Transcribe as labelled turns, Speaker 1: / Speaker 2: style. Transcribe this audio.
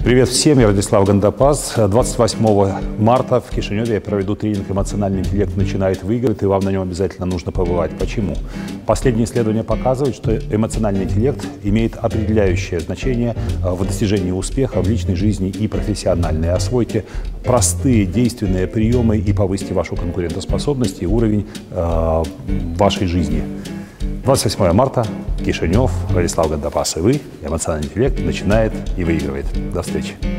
Speaker 1: Привет всем, я Владислав Гандапас. 28 марта в Кишиневе я проведу тренинг «Эмоциональный интеллект начинает выиграть», и вам на нем обязательно нужно побывать. Почему? Последние исследования показывают, что эмоциональный интеллект имеет определяющее значение в достижении успеха в личной жизни и профессиональной. Освойте простые действенные приемы и повысьте вашу конкурентоспособность и уровень вашей жизни. 28 марта, Кишинев, Владислав Гандапас и вы. Эмоциональный интеллект начинает и выигрывает. До встречи.